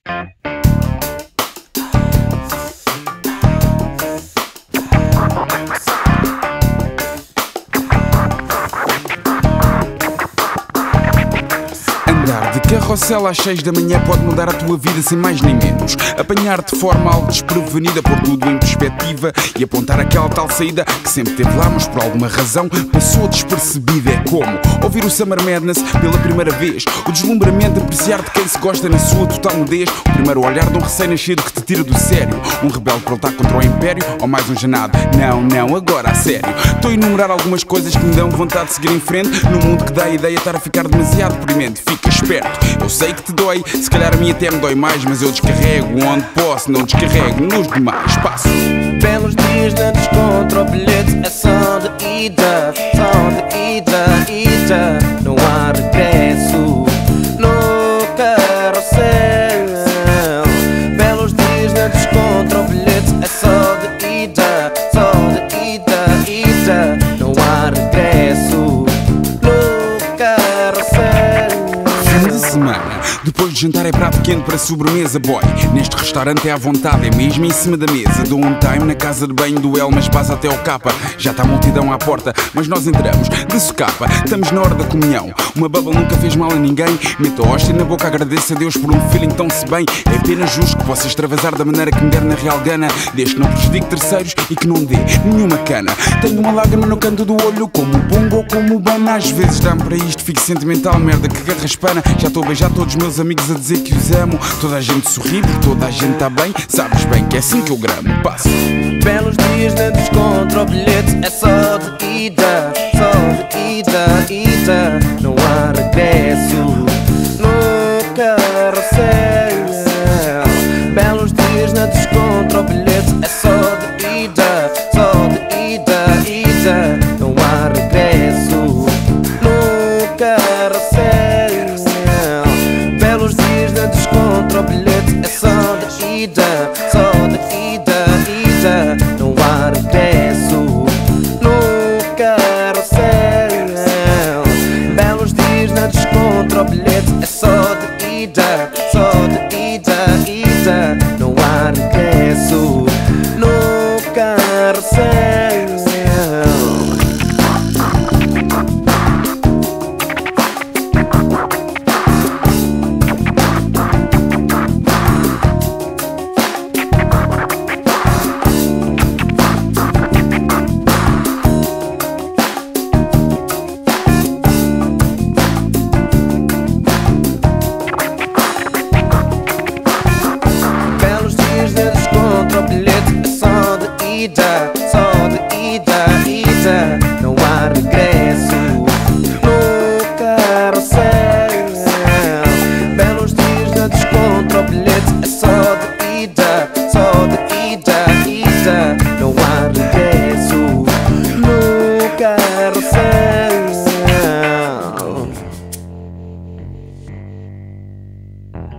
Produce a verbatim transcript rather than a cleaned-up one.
Andar de carrossela às seis da manhã pode mudar a tua vida sem mais nem menos. Apanhar-te de forma algo desprevenida, pôr tudo em perspectiva e apontar aquela tal saída que sempre teve lá, mas por alguma razão passou despercebida. É como ouvir o Summer Madness pela primeira vez, o deslumbramento, apreciar de quem se gosta na sua total nudez, o primeiro olhar de um recém-nascido que te tira do sério, um rebelde para lutar contra o império ou mais um janado. Não, não, agora a sério. Estou a enumerar algumas coisas que me dão vontade de seguir em frente num mundo que dá a ideia de estar a ficar demasiado deprimente. Fica esperto, eu sei que te dói, se calhar a mim até me dói mais, mas eu descarrego onde posso, não descarrego nos demais. Passo. Belos dias na descontra, o bilhete é só de ida, só de ida, ida. Não há regresso no carrossel. Belos dias na descontra, o bilhete é só de ida, só de ida, ida. Não há regresso no carrossel. Fim de semana, depois de jantar é prato quente para sobremesa, boy. Neste restaurante é à vontade, é mesmo em cima da mesa. Dou um time na casa de banho do El, mas passa até ao capa. Já está a multidão à porta, mas nós entramos de socapa. Estamos na hora da comunhão, uma bubble nunca fez mal a ninguém. Meto a hóstia na boca, agradeço a Deus por um feeling tão se bem. É apenas justo que possa extravasar da maneira que me der na real gana, desde que não prejudique terceiros e que não dê nenhuma cana. Tenho uma lágrima no canto do olho, como o bongo ou como o bana. Às vezes dá-me para isto, fico sentimental, merda que garraspana. Já estou a beijar todos os meus amigos a dizer que os amo. Toda a gente sorri, porque toda a gente está bem. Sabes bem que é assim que eu gramo. Passo. Belos dias na descontra, o bilhete é só de ida, só de ida, ida. Não há regresso no carrossel. Belos dias na descontra, o bilhete é só de ida, só de ida, ida. Não há regresso no carrossel. Belos dias na descontra, o bilhete é só de ida, só de ida, ida. Não há regresso no carrossel. Belos dias na descontra, o bilhete é só de ida, só de ida, ida. Não há regresso no carrossel. Só de ida, ida, ida. Não há regresso.